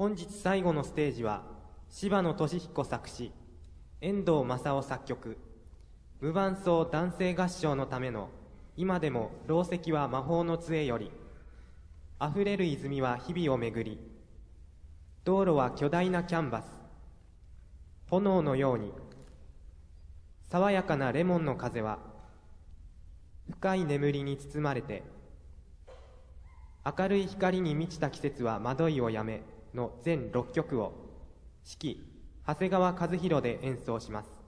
本日最後のステージは柴野俊彦作詞、遠藤正夫作曲、無伴奏男声合唱のための今でもろう石は魔法の杖より、溢れる泉は日々を巡り、道路は巨大なキャンバス、炎のように、爽やかなレモンの風は深い眠りに包まれて、明るい光に満ちた季節は惑いをやめの全6曲を指揮長谷川和弘で演奏します。